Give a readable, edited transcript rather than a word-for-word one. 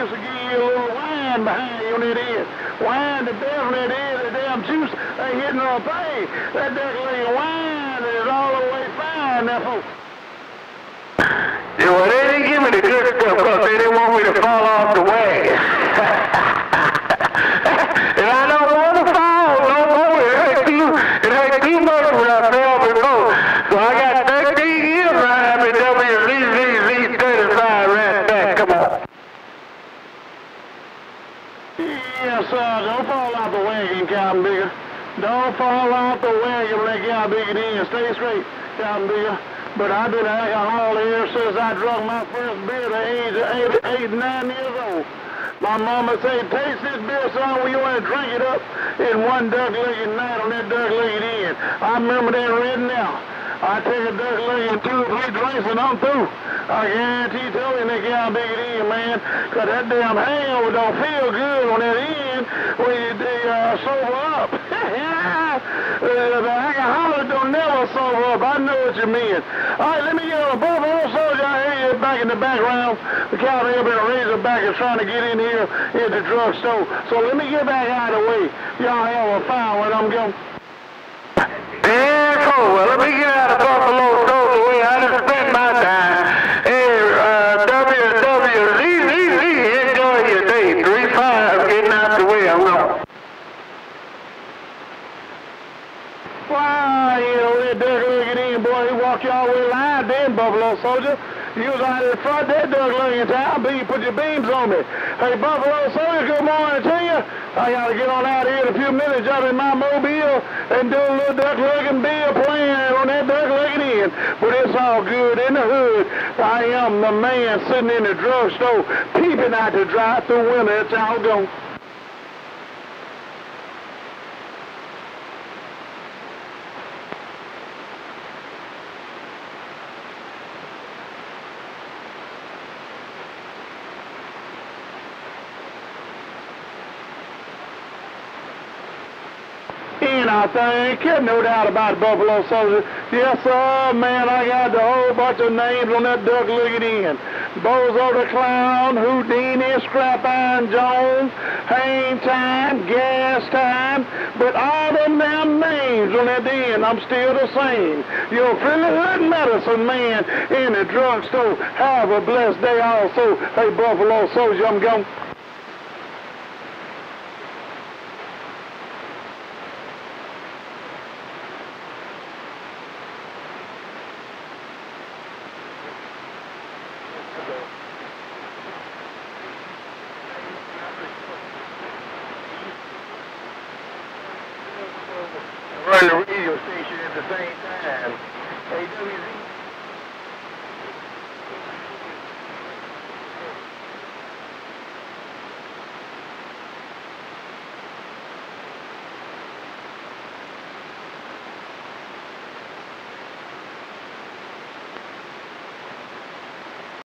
juice will give you a little wine behind you on that end. Wine to death on that end, the damn juice ain't hitting no thing. That duck-legged wine is all the way fine there, folks. Yeah, well, they didn't give me the good stuff because they didn't want me to fall off the wagon. And I don't want to fall no more. It ain't too much when I fell before. So I got 13 years right after WZ 35 right back. Come on. Yes, don't fall off the wagon, Captain Bigger. Don't fall off the wagon when that Captain Bigger in. Stay straight, Captain Bigger. But I've been an alcoholic here since I drunk my first beer at the age of 8, 9 years old. My mama said, taste this beer, son, when you want to drink it up in one duck-legged night on that duck-legged end. I remember that right now. I take a duck-legged 2 or 3 drinks and I'm through. I guarantee you in that Captain Bigger end, man, because that damn hangover don't feel good on that end when you sober up. The alcoholic don't never sober up. I know what you mean. All right, let me get on a Buffalo Soldier. I hear you back in the background. The cowboy up in a Razorback is trying to get in here at the drugstore. So let me get back out of the way. Y'all have a fine when I'm going. Yeah, cool. Well, let me get out of Buffalo Soldier way. I done spent my time. Hey, WWZ, enjoy your day. 3-5, getting out the way. I'm going. Wow, you know, that duck-legged in, boy, he walked y'all way live then, Buffalo Soldier. You was out in front of that duck-legged town, you put your beams on me. Hey, Buffalo Soldier, good morning to you. I gotta get on out here in a few minutes, jump in my mobile and do a little duck-legged bill playing on that duck-legged end. But it's all good in the hood. I am the man sitting in the drugstore, peeping out the drive-through window. It's all gone. I think, no doubt about it, Buffalo Soldier. Yes, sir, man, I got a whole bunch of names on that duck-legged end. Bozo the Clown, Houdini, Scrap-Iron Jones, Hang Time, Gas Time, but all them damn names on that end, I'm still the same. Your Philly Hood medicine man in the drugstore. Have a blessed day also. Hey, Buffalo Soldier, I'm going. Run the radio station at the same time. Hey, WZ.